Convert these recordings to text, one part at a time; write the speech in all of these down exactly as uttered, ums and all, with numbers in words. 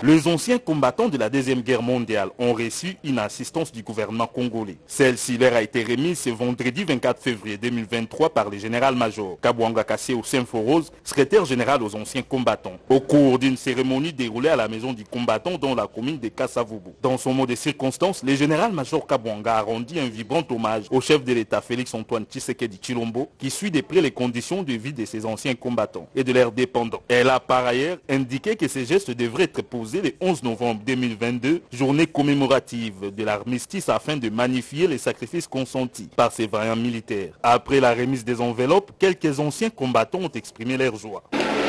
Les anciens combattants de la Deuxième Guerre mondiale ont reçu une assistance du gouvernement congolais. Celle-ci leur a été remise ce vendredi vingt-quatre février deux mille vingt-trois par le général-major Kabwanga Kassé Symphoros, secrétaire général aux anciens combattants, au cours d'une cérémonie déroulée à la maison du combattant dans la commune de Kassavubu. Dans son mot de circonstance, le général-major Kabwanga a rendu un vibrant hommage au chef de l'État Félix-Antoine Tshisekedi Tshilombo, qui suit de près les conditions de vie de ses anciens combattants et de leurs dépendants. Elle a par ailleurs indiqué que ces gestes devraient être posés le onze novembre deux mille vingt-deux, journée commémorative de l'armistice, afin de magnifier les sacrifices consentis par ces vaillants militaires. Après la remise des enveloppes, quelques anciens combattants ont exprimé leur joie.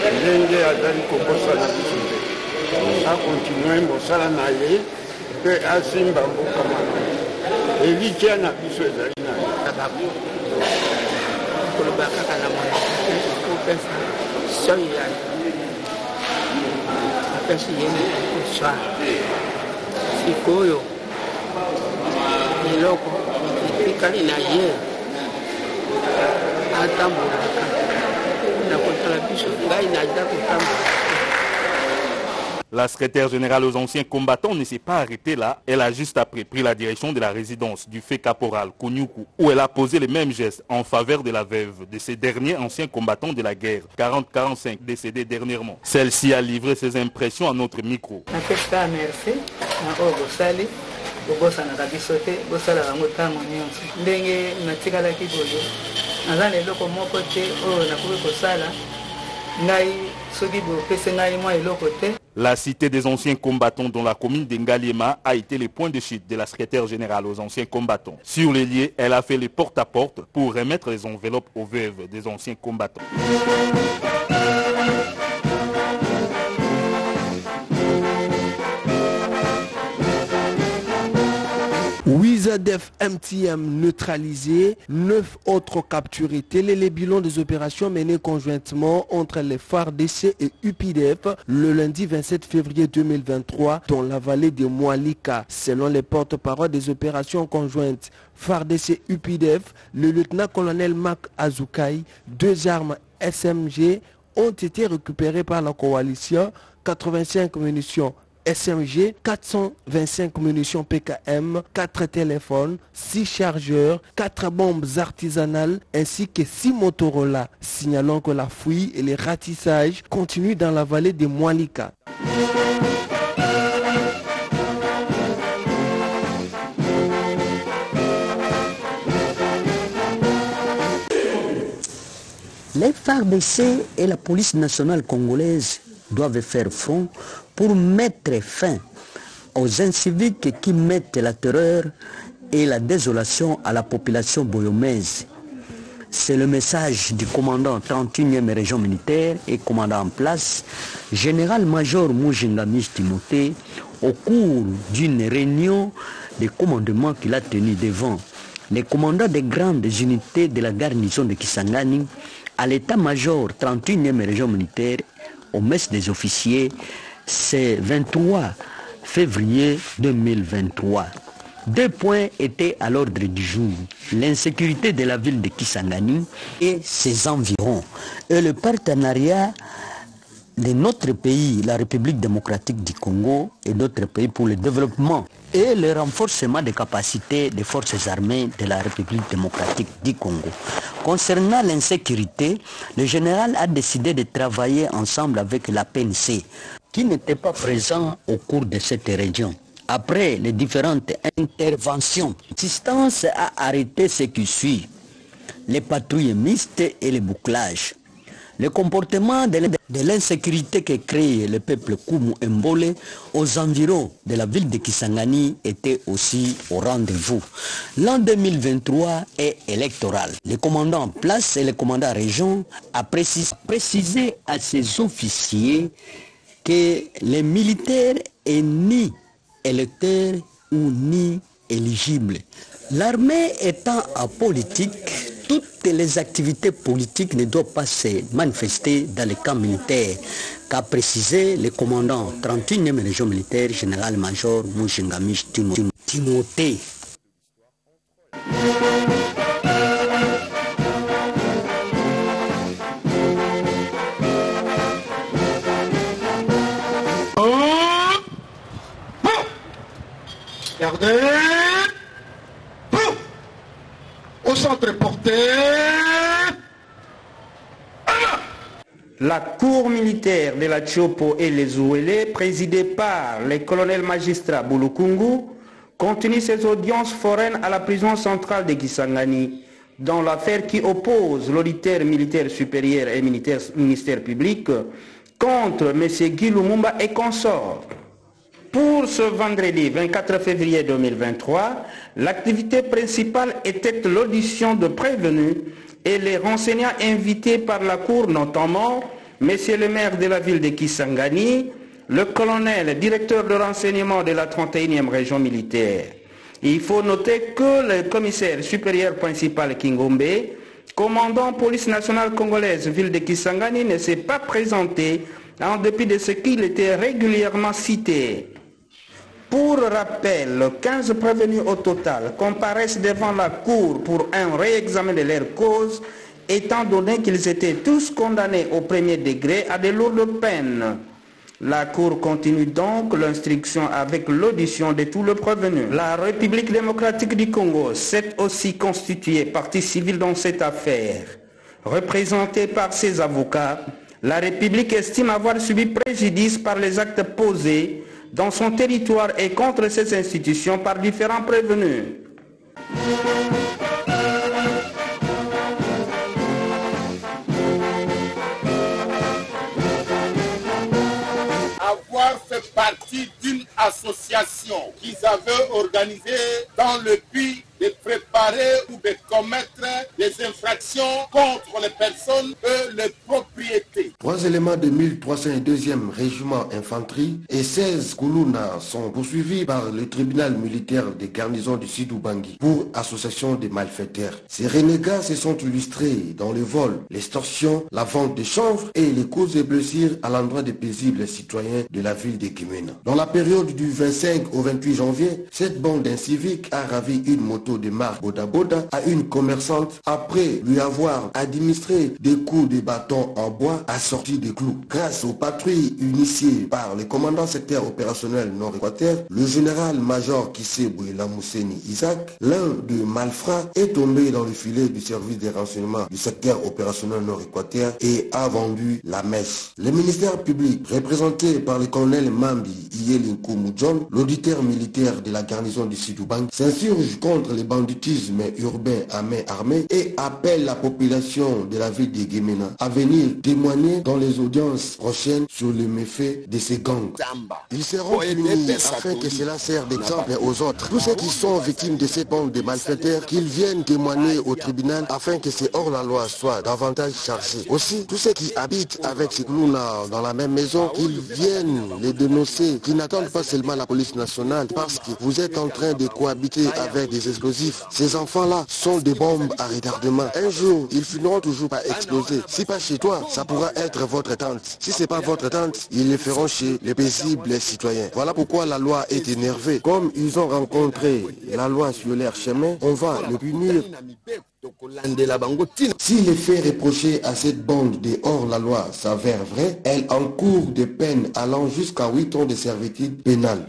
sikoyo eloko etikali na ye atambolaka na kotala biso ngai naza kotambola. La secrétaire générale aux anciens combattants ne s'est pas arrêtée là. Elle a juste après pris la direction de la résidence du fait caporal Kounyoukou, où elle a posé les mêmes gestes en faveur de la veuve de ces derniers anciens combattants de la guerre, quarante quarante-cinq, décédés dernièrement. Celle-ci a livré ses impressions à notre micro. La cité des anciens combattants dans la commune d'Engaliema a été le point de chute de la secrétaire générale aux anciens combattants. Sur les lieux, elle a fait les porte-à-porte pour remettre les enveloppes aux veuves des anciens combattants. Wizadef M T M neutralisé, neuf autres capturés. Tel est le bilan des opérations menées conjointement entre les F A R D C et U P D F le lundi vingt-sept février deux mille vingt-trois dans la vallée de Mwalika. Selon les porte-parole des opérations conjointes F A R D C U P D F, le lieutenant-colonel Marc Azukai, deux armes S M G ont été récupérées par la coalition, quatre-vingt-cinq munitions S M G, quatre cent vingt-cinq munitions P K M, quatre téléphones, six chargeurs, quatre bombes artisanales ainsi que six Motorola, signalant que la fouille et les ratissages continuent dans la vallée de Mwalika. Les F A R D C et la police nationale congolaise doivent faire front pour mettre fin aux inciviques qui mettent la terreur et la désolation à la population boyomaise. C'est le message du commandant trente et unième région militaire et commandant en place, général-major Mujinga Timothée, au cours d'une réunion de commandement qu'il a tenue devant les commandants des grandes unités de la garnison de Kisangani, à l'état-major trente et unième région militaire, au mess des officiers, c'est vingt-trois février deux mille vingt-trois. Deux points étaient à l'ordre du jour: l'insécurité de la ville de Kisangani et ses environs, et le partenariat de notre pays, la République démocratique du Congo, et d'autres pays pour le développement et le renforcement des capacités des forces armées de la République démocratique du Congo. Concernant l'insécurité, le général a décidé de travailler ensemble avec la P N C, qui n'était pas présent au cours de cette région. Après les différentes interventions, l'assistance a arrêté ce qui suit: les patrouilles mixtes et les bouclages. Le comportement de l'insécurité que crée le peuple Kumu Mbole aux environs de la ville de Kisangani était aussi au rendez-vous. L'an deux mille vingt-trois est électoral. Le commandant en place et le commandant région a précisé, précisé à ses officiers que les militaires est ni électeurs ou ni éligibles. L'armée étant apolitique, toutes les activités politiques ne doivent pas se manifester dans les camps militaires, qu'a précisé le commandant trente et unième région militaire, général-major Mujinga Timothée. Gardez. Boum. Au centre porté. La cour militaire de la Tchopo et les Ouélé, présidée par le colonel magistrat Boulukungu, continue ses audiences foraines à la prison centrale de Kisangani, dans l'affaire qui oppose l'auditeur militaire supérieur et militaire, ministère public contre M. Guy Lumumba et consorts. Pour ce vendredi vingt-quatre février deux mille vingt-trois, l'activité principale était l'audition de prévenus et les renseignants invités par la Cour, notamment M. le maire de la ville de Kisangani, le colonel, directeur de renseignement de la trente et unième région militaire. Il faut noter que le commissaire supérieur principal Kingombe, commandant police nationale congolaise ville de Kisangani, ne s'est pas présenté en dépit de ce qu'il était régulièrement cité. Pour rappel, quinze prévenus au total comparaissent devant la Cour pour un réexamen de leurs causes, étant donné qu'ils étaient tous condamnés au premier degré à de lourdes peines. La Cour continue donc l'instruction avec l'audition de tous les prévenus. La République démocratique du Congo s'est aussi constituée partie civile dans cette affaire. Représentée par ses avocats, la République estime avoir subi préjudice par les actes posés dans son territoire et contre ses institutions par différents prévenus. Avoir fait partie d'une association qu'ils avaient organisée dans le but de préparer ou de commettre des infractions contre les personnes et les propriétés. Trois éléments de mille trois cent deuxième régiment infanterie et seize Koulouna sont poursuivis par le tribunal militaire des garnisons du Sud-Ubangi pour association de malfaiteurs. Ces renégats se sont illustrés dans le vol, l'extorsion, la vente de chanvre et les causes de blessures à l'endroit des paisibles citoyens de la ville de Kimena. Dans la période du vingt-cinq au vingt-huit janvier, cette bande d'inciviques a ravi une moto de marque Boda Boda à une commerçante après lui avoir administré des coups de bâton en bois assortis de clous. Grâce aux patrouilles initiées par le commandant secteur opérationnel Nord-Équateur, le général-major Kisebou Lamousseni Isaac, l'un des malfrats est tombé dans le filet du service des renseignements du secteur opérationnel Nord-Équateur et a vendu la mèche. Le ministère public, représenté par le colonel Mambi Iyelinkou Moudjon, l'auditeur militaire de la garnison du Sud-Ubangi, s'insurge contre les banditisme urbain à main armée et appelle la population de la ville de Gemena à venir témoigner dans les audiences prochaines sur les méfaits de ces gangs. Ils seront punis afin que cela serve d'exemple aux autres. Tous ceux qui sont victimes de ces bandes de malfaiteurs, qu'ils viennent témoigner au tribunal afin que ces hors-la-loi soient davantage chargés. Aussi, tous ceux qui habitent avec ces clowns dans la même maison, qu'ils viennent les dénoncer, qu'ils n'attendent pas seulement la police nationale parce que vous êtes en train de cohabiter avec des explosifs. Ces enfants-là sont des bombes à retardement. Un jour, ils finiront toujours par exploser. Si pas chez toi, ça pourra être votre tante. Si c'est pas votre tante, ils le feront chez les paisibles citoyens. Voilà pourquoi la loi est énervée. Comme ils ont rencontré la loi sur leur chemin, on va le punir. Si les faits reprochés à cette bande de hors-la-loi s'avèrent vrais, elle encourt des peines allant jusqu'à huit ans de servitude pénale.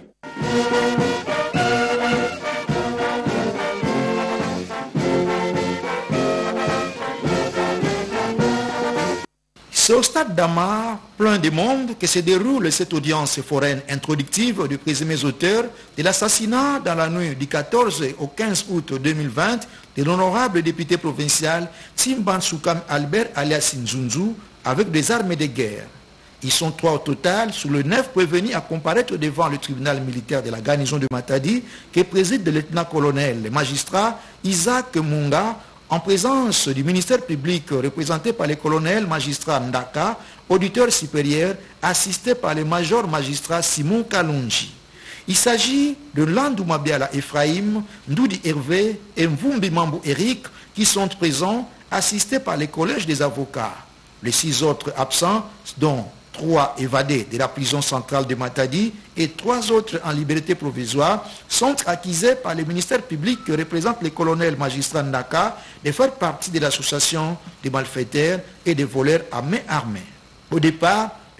C'est au stade d'Amar, plein de monde, que se déroule cette audience foraine introductive de présumés auteurs de l'assassinat dans la nuit du quatorze au quinze août deux mille vingt de l'honorable député provincial Timban Soukam Albert alias Nzunzu avec des armes de guerre. Ils sont trois au total sur le neuf prévenus à comparaître devant le tribunal militaire de la garnison de Matadi que préside le lieutenant-colonel, le magistrat Isaac Munga, en présence du ministère public représenté par le colonel magistrat Ndaka, auditeur supérieur, assisté par le major magistrat Simon Kalunji. Il s'agit de Landou Mabiala Ephraim, Ndoudi Hervé et Mvumbi Mambo Eric qui sont présents, assistés par le collège des avocats. Les six autres absents, dont trois évadés de la prison centrale de Matadi et trois autres en liberté provisoire, sont accusés par le ministère public que représente le colonel magistrat Ndaka de faire partie de l'association des malfaiteurs et des voleurs à main armée. Au départ,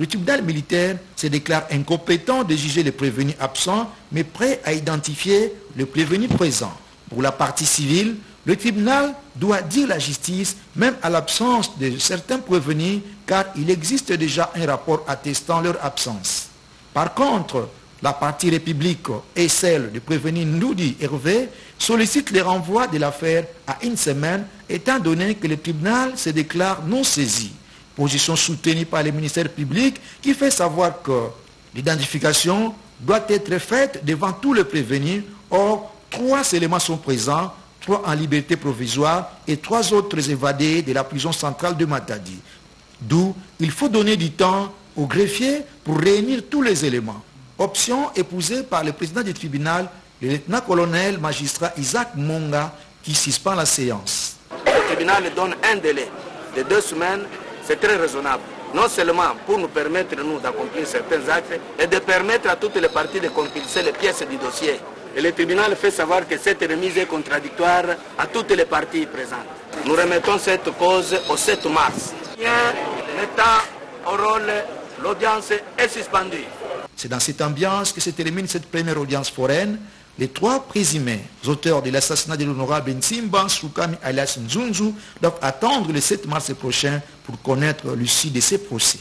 le tribunal militaire se déclare incompétent de juger les prévenus absents, mais prêt à identifier le prévenu présent. Pour la partie civile, le tribunal doit dire la justice, même à l'absence de certains prévenus, car il existe déjà un rapport attestant leur absence. Par contre, la partie république et celle du prévenu Ndoudi Hervé sollicitent le renvoi de l'affaire à une semaine, étant donné que le tribunal se déclare non saisi. Position soutenue par le ministère public qui fait savoir que l'identification doit être faite devant tous les prévenus. Or, trois éléments sont présents, trois en liberté provisoire et trois autres évadés de la prison centrale de Matadi. D'où il faut donner du temps au greffier pour réunir tous les éléments. Option épousée par le président du tribunal, le lieutenant-colonel magistrat Isaac Monga, qui suspend la séance. Le tribunal donne un délai de deux semaines, c'est très raisonnable. Non seulement pour nous permettre, nous, d'accomplir certains actes et de permettre à toutes les parties de compulser les pièces du dossier. Et le tribunal fait savoir que cette remise est contradictoire à toutes les parties présentes. Nous remettons cette cause au sept mars. L'État au rôle, l'audience est suspendue. C'est dans cette ambiance que se termine cette première audience foraine. Les trois présumés auteurs de l'assassinat de l'honorable Nsimba Soukami alias Nzunzu doivent attendre le sept mars prochain pour connaître l'issue de ces procès.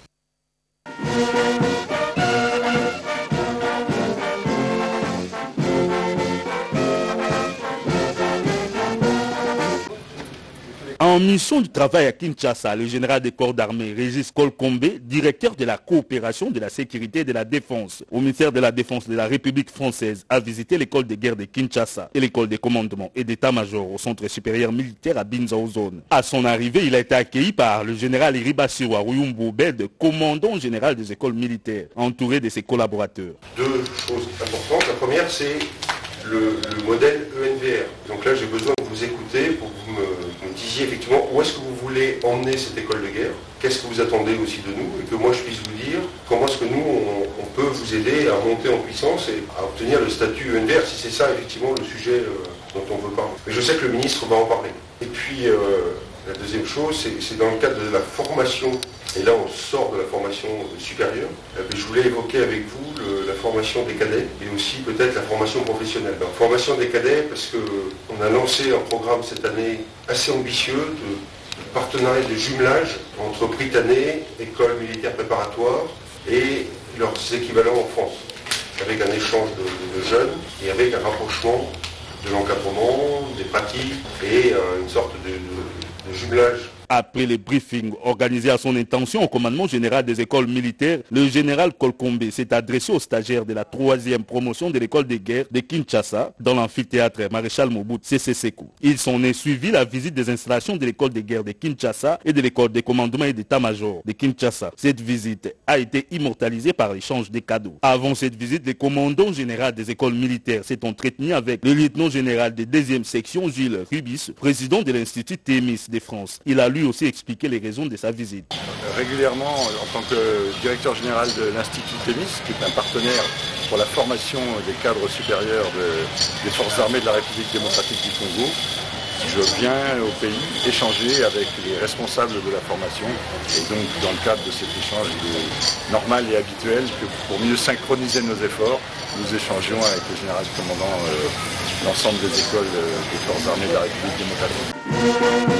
En mission du travail à Kinshasa, le général des corps d'armée Régis Kolkombe, directeur de la coopération de la sécurité et de la défense au ministère de la Défense de la République française, a visité l'école de guerre de Kinshasa et l'école de commandement et d'état-major au centre supérieur militaire à Binzaozone. À son arrivée, il a été accueilli par le général Iribasiwa Ruyumbu Obed, commandant général des écoles militaires, entouré de ses collaborateurs. Deux choses importantes. La première, c'est Le, le modèle E N V R. Donc là, j'ai besoin de vous écouter pour que vous me, me disiez effectivement où est-ce que vous voulez emmener cette école de guerre, qu'est-ce que vous attendez aussi de nous, et que moi je puisse vous dire comment est-ce que nous, on, on peut vous aider à monter en puissance et à obtenir le statut E N V R, si c'est ça effectivement le sujet euh, dont on veut parler. Mais je sais que le ministre va en parler. Et puis, euh, la deuxième chose, c'est dans le cadre de la formation. Et là, on sort de la formation supérieure. Je voulais évoquer avec vous le, la formation des cadets et aussi peut-être la formation professionnelle. La formation des cadets, parce qu'on a lancé un programme cette année assez ambitieux de, de partenariat, de jumelage entre Britannique, école militaire préparatoire et leurs équivalents en France, avec un échange de, de, de jeunes et avec un rapprochement de l'encadrement, des pratiques et euh, une sorte de, de, de jumelage. Après les briefings organisés à son intention au commandement général des écoles militaires, le général Kolkombe s'est adressé aux stagiaires de la troisième promotion de l'école de guerre de Kinshasa dans l'amphithéâtre Maréchal Mobutu Sese Seko. Il s'en est suivi la visite des installations de l'école de guerre de Kinshasa et de l'école de commandement et d'état-major de Kinshasa. Cette visite a été immortalisée par l'échange des cadeaux. Avant cette visite, le commandant général des écoles militaires s'est entretenu avec le lieutenant général de deuxième section Gilles Rubis, président de l'Institut Thémis de France. Il a lui aussi expliqué les raisons de sa visite. Régulièrement, en tant que directeur général de l'Institut Thémis, qui est un partenaire pour la formation des cadres supérieurs de, des forces armées de la République démocratique du Congo, je viens au pays échanger avec les responsables de la formation. Et donc, dans le cadre de cet échange, il est normal et habituel que pour mieux synchroniser nos efforts, nous échangions avec le général commandant euh, l'ensemble des écoles euh, des forces armées de la République démocratique.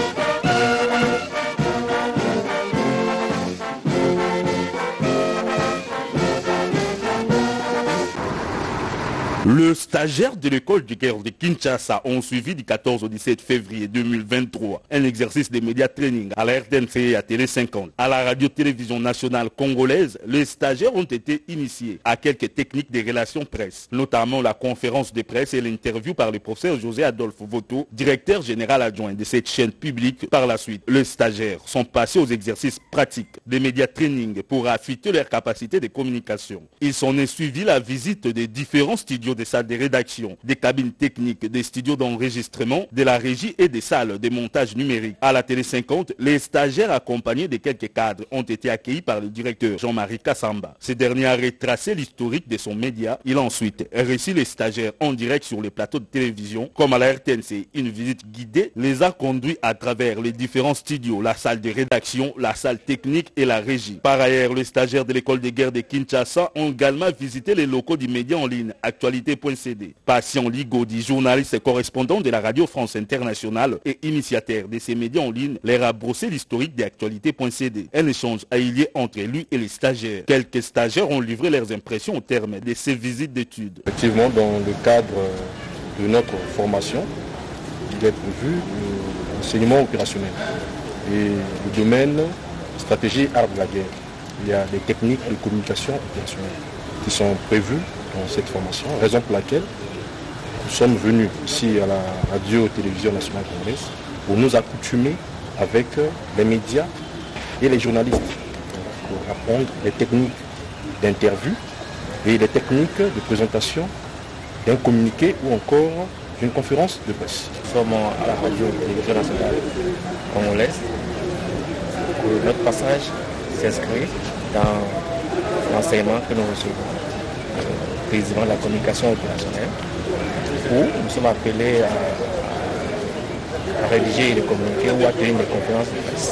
Le stagiaire de l'école de guerre de Kinshasa ont suivi du quatorze au dix-sept février deux mille vingt-trois un exercice de média training à la R T N C et à Télé cinquante. À la radio-télévision nationale congolaise, les stagiaires ont été initiés à quelques techniques de relations presse, notamment la conférence de presse et l'interview par le professeur José Adolphe Voto, directeur général adjoint de cette chaîne publique. Par la suite, les stagiaires sont passés aux exercices pratiques des média training pour affûter leur capacité de communication. Ils s'en est suivi la visite des différents studios des salles de rédaction, des cabines techniques, des studios d'enregistrement, de la régie et des salles de montage numérique. À la Télé cinquante, les stagiaires accompagnés de quelques cadres ont été accueillis par le directeur Jean-Marie Kassamba. Ce dernier a retracé l'historique de son média. Il a ensuite reçu les stagiaires en direct sur les plateaux de télévision, comme à la R T N C. Une visite guidée les a conduits à travers les différents studios, la salle de rédaction, la salle technique et la régie. Par ailleurs, les stagiaires de l'école de guerre de Kinshasa ont également visité les locaux du média en ligne actualité point c d. Patient Ligodi, journaliste et correspondant de la Radio France Internationale et initiateur de ces médias en ligne, leur a brossé l'historique d'actualité point c d. Un échange a eu lieu entre lui et les stagiaires. Quelques stagiaires ont livré leurs impressions au terme de ces visites d'études. Effectivement, dans le cadre de notre formation, il est prévu l'enseignement opérationnel et le domaine stratégie art de la guerre. Il y a des techniques de communication opérationnelle qui sont prévues dans cette formation, raison pour laquelle nous sommes venus ici à la radio-télévision nationale congolaise pour nous accoutumer avec les médias et les journalistes, pour apprendre les techniques d'interview et les techniques de présentation d'un communiqué ou encore d'une conférence de presse. Nous sommes à la radio-télévision nationale congolaise. Notre passage s'inscrit dans l'enseignement que nous recevons euh, précisément de la communication opérationnelle, où nous sommes appelés à, à rédiger des communiqués ou à tenir des conférences de presse.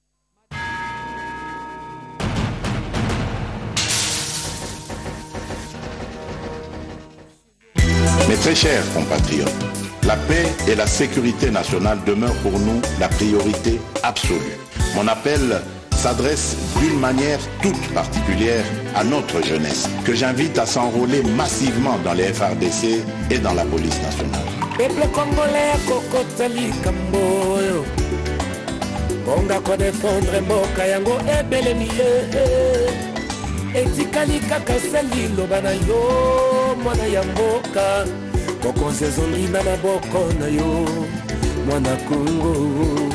Mes très chers compatriotes, la paix et la sécurité nationale demeurent pour nous la priorité absolue. Mon appel s'adresse d'une manière toute particulière à notre jeunesse, que j'invite à s'enrôler massivement dans les F R D C et dans la police nationale. Peuple congolais, kokotali kamboyo, bonga ko défendre mboka yango ebelemi ye, etikali kaka seli lobana yo, mwana ya mboka, kokonze zongi na maboko na yo, mwana Congo.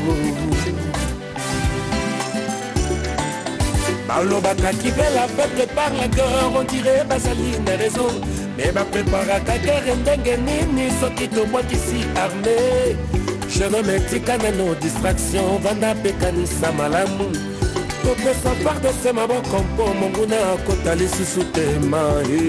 Balobaka qui fait la peuple par la guerre, on dirait Basaline réseau. Mais ma prépara ta guerre ndenge nini soki tobwaki si armé. Je remets tika nos distractions, vanda pekanisa malamu. Topesa farde se maboko mpo monguna akota lisusu tema.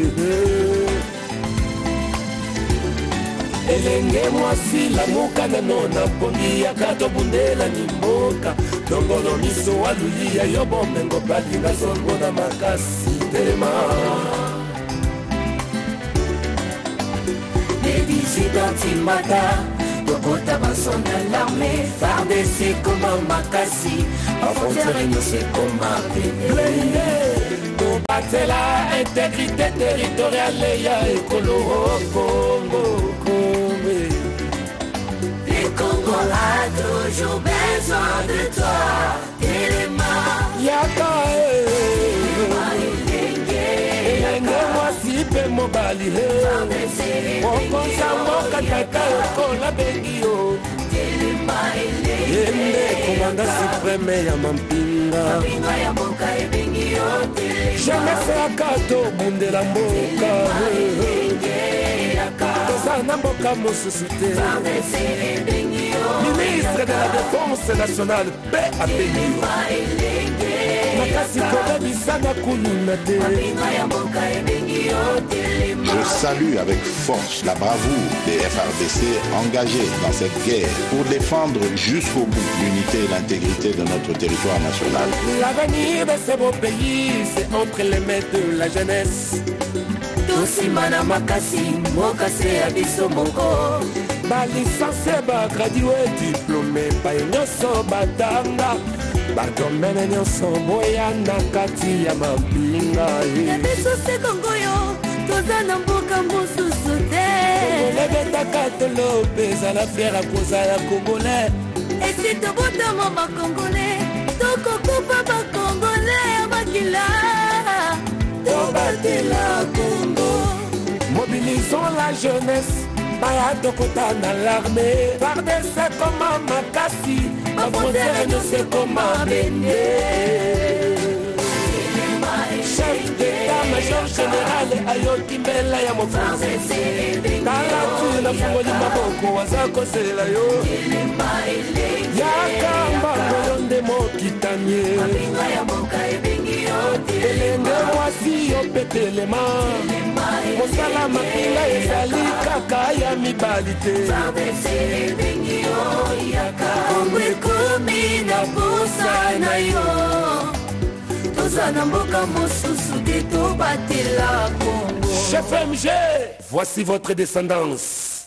Elenge mwasi lamuka nano na pongi ya kato bundela ni mboka. Tongolo miso walulia yobo mengo balinga zongo na makasi tema. Les dissidents Timata, Tokota Basonda l'armée, F A R D C comme Makassi, en frontière c'est comme combattre la intégrité territoriale ya ekolo Congo. Les Congolais ont toujours besoin de toi, Téléma. Yaka Elenge mwasi pe mobali Okonza mboka kaka okola bengi yo Yende komanda supreme ya mampinga Jeunesse ya kato bundela mboka Toza na mboka mosusu te Ministre de la Défense nationale, paix à Bénio. Je salue avec force la bravoure des F R D C engagés dans cette guerre pour défendre jusqu'au bout l'unité et l'intégrité de notre territoire national. L'avenir de ce beau pays, c'est entre les mains de la jeunesse. Tosimana makasi, mokase abiso moko. Ba licencié, ba gradué, diplômé, ba nyoso batanga. Ba domaine nyoso boya na kati ya mabinga. Ya biso se Congo yo, toza na mboka mosusu te. Congolais betaka tolo, pesa la fière à cause ya Congolais. Et si tobotama ba Congolais, tokokufa ba Congolais ya makila. Tobatela Congo. Mobilisons la jeunesse. Baya tokota na l'armée. F A R D C comme Makassi. Ma frontière ne sait comment bénir. Chef d'état-major major général ayoki mbela ya mokonzi tala tu na fungoli maboko waza kosela yo yakamba koyo nde mokitanie elenge mwasi yo petelema mosala mapinga ezali kaka ya mibali te ekomi na posa na yo toza na mboka mosusu te tobatela Congo. Chef M G, voici votre descendance.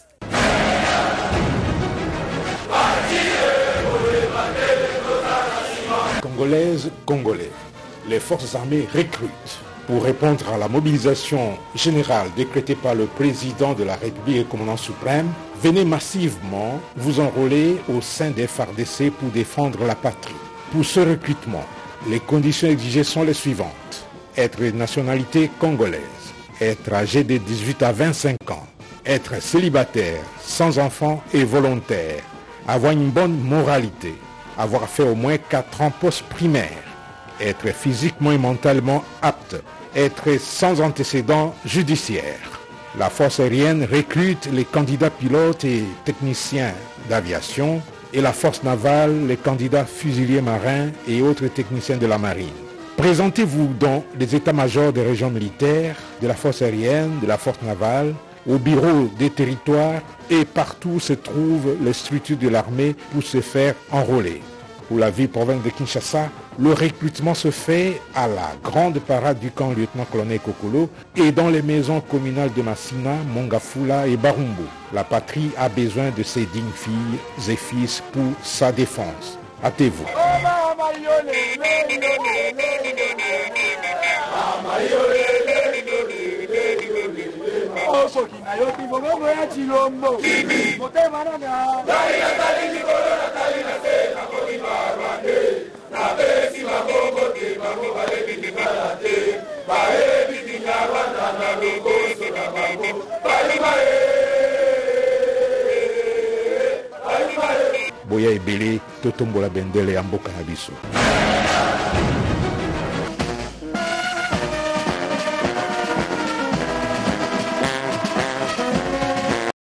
Congolaises, Congolais, les forces armées recrutent. Pour répondre à la mobilisation générale décrétée par le président de la République et commandant suprême, venez massivement vous enrôler au sein des F A R D C pour défendre la patrie. Pour ce recrutement, les conditions exigées sont les suivantes. Être de nationalité congolaise, être âgé de dix-huit à vingt-cinq ans, être célibataire, sans enfant et volontaire, avoir une bonne moralité, avoir fait au moins quatre ans post-primaire, être physiquement et mentalement apte, être sans antécédents judiciaires. La force aérienne recrute les candidats pilotes et techniciens d'aviation et la force navale les candidats fusiliers marins et autres techniciens de la marine. Présentez-vous dans les états-majors des régions militaires, de la force aérienne, de la force navale, au bureau des territoires et partout où se trouvent les structures de l'armée pour se faire enrôler. Pour la ville province de Kinshasa, le recrutement se fait à la grande parade du camp lieutenant-colonel Kokolo et dans les maisons communales de Massina, Mongafula et Barumbu. La patrie a besoin de ses dignes filles et fils pour sa défense. Hâtez-vous. Boya ebele totombola bendele ya mboka na biso.